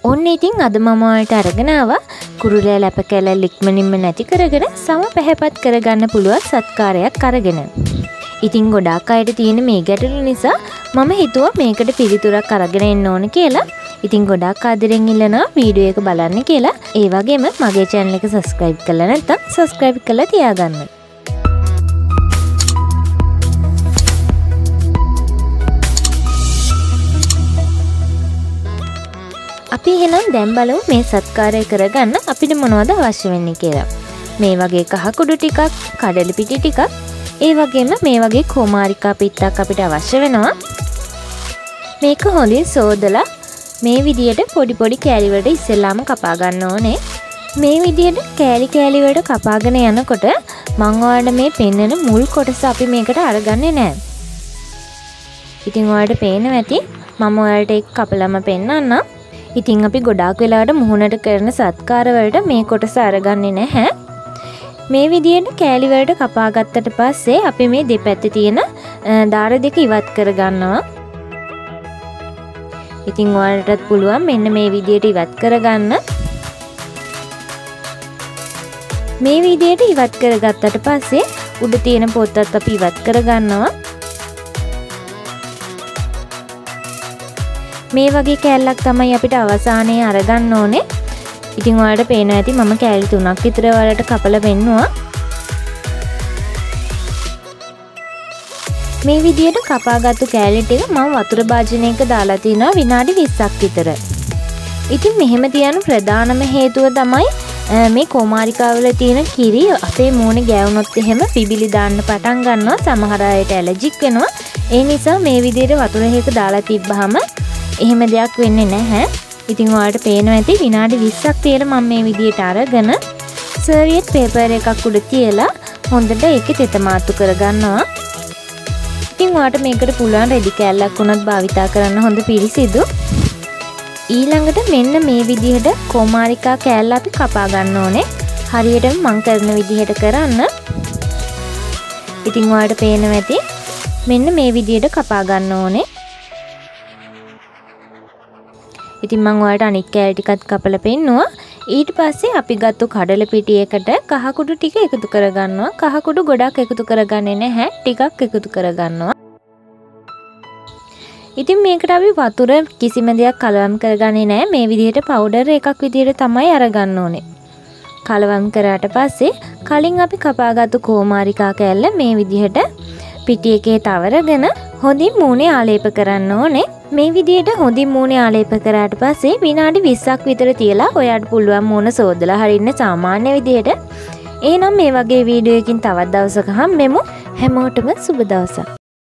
ඔන්න ඉතින් අද මම ඔයාලට අරගෙන ආවා කුරුලෑ ලැප කැලැල් ඉක්මනින්ම නැති කරගෙන සම පැහැපත් කරගන්න පුළුවන් සත්කාරයක් අරගෙන. ඉතින් ගොඩාක් අයට තියෙන මේ ගැටලු නිසා මම හිතුවා මේකට පිළිතුරක් අරගෙන එන්න ඕන කියලා. ඉතින් ගොඩාක් ආදරෙන් ඉල්ලනවා වීඩියෝ එක බලන්න කියලා. ඒ වගේම මගේ channel එක subscribe කරලා නැත්නම් subscribe කරලා තියාගන්න. අපි එහෙනම් දැන් බලමු මේ සත්කාරය කරගන්න අපිට මොනවද අවශ්‍ය වෙන්නේ කියලා. මේ වගේ කහ කුඩු ටිකක්, කඩලි පිටි ටිකක්, ඒ වගේම මේ වගේ කොමාරිකා පිටක් අපිට අවශ්‍ය වෙනවා. මේක හොඳින් සෝදලා මේ විදියට පොඩි පොඩි කෑලි වලට ඉස්සෙල්ලාම කපා ගන්න ඕනේ. මේ විදියට කෑලි කෑලි වලට කපාගෙන යනකොට මම ඔයාලට මේ පෙන්නන මුල් කොටස අපි මේකට අරගන්නේ නැහැ. ඉතින් ඔයාලට පේනවා ඇති මම ඔයාලට ඒක කපලම පෙන්නන්නම්. ඉතින් අපි ගොඩාක් වෙලාවට මුහුණට කරන සත්කාර වලට මේ කොටස අරගන්නේ නැහැ. මේ විදියට කෑලි වලට කපා ගත්තට පස්සේ අපි මේ දෙපැත්තේ තියෙන දාර දෙක ඉවත් කරගන්නවා. ඉතින් ඔයාලටත් පුළුවන් මෙන්න මේ විදියට ඉවත් කරගන්න. මේ විදියට ඉවත් කරගත්තට පස්සේ උඩ තියෙන පොත්තත් අපි ඉවත් කරගන්නවා. මේ වගේ කෑල්ලක් තමයි අපිට අවසානයේ අරගන්න ඕනේ. ඉතින් ඔයාලට පේනවා ඇති මම කෑලි 3ක් විතර වලට කපලා පෙන්නුවා. මේ විදියට කපාගත්තු කෑලි ටික මම වතුර භාජනයක දාලා තිනවා විනාඩි 20ක් විතර. ඉතින් මෙහෙම තියන ප්‍රධානම හේතුව තමයි මේ කොමාරිකාවල තියෙන කිරි අපේ මූණේ ගෑවුනොත් එහෙම පිබිලි දාන්න පටන් ගන්නවා. සමහර අයට ඇලර්ජික් වෙනවා. ඒ නිසා මේ විදියට වතුර එකක දාලා තිබ්බහම එහෙම දෙයක් වෙන්නේ නැහැ. ඉතින් ඔයාලට පේනවා ඇති විනාඩි 20ක් තියලා මම මේ විදියට අරගෙන සර්වියට් පේපර් එකක් උඩ තියලා හොඳට ඒකේ තෙත මාතු කරගන්නවා. ඉතින් ඔයාලට මේකට පුළුවන් රෙදි කෑල්ලක් උනත් භාවිතා කරන්න හොඳ පිරිසිදු. ඊළඟට මෙන්න මේ විදිහට කොමාරිකා කෑල්ල අපි කපා ගන්න ඕනේ. හරියටම මම කරන විදිහට කරන්න. ඉතින් ඔයාලට පේනවා ඇති මෙන්න මේ විදිහට කපා ගන්න ඕනේ. ඉතින් මම ඔයාලට අනිත් කෑලි ටිකත් කපලා පෙන්නුවා. ඊට පස්සේ අපි ගත්ත කඩල පිටියකට කහ කුඩු ටික එකතු කරගන්නවා. කහ කුඩු ගොඩක් එකතු කරගන්නේ නැහැ. ටිකක් එකතු කරගන්නවා. ඉතින් මේකට අපි වතුර කිසිම දෙයක් කලවම් කරගන්නේ නැහැ. මේ විදිහට පවුඩර් එකක් විදිහට තමයි අරගන්න ඕනේ. කලවම් කරාට පස්සේ කලින් අපි කපාගත්තු කොමාරිකා කෑල්ල මේ විදිහට පිටි එකේ තවරගෙන හොඳින් මූණේ ආලේප කරන්න ඕනේ. මේ විදියට හොඳින් මූණේ ආලේප කරාට පස්සේ විනාඩි 20ක් විතර තියලා ඔයාලට පුළුවන් මූණ සෝදලා හරින්න සාමාන්‍ය විදියට. එහෙනම් මේ වගේ වීඩියෝ එකකින් තවත් දවසක හම්බෙමු. හැමෝටම සුබ දවසක්.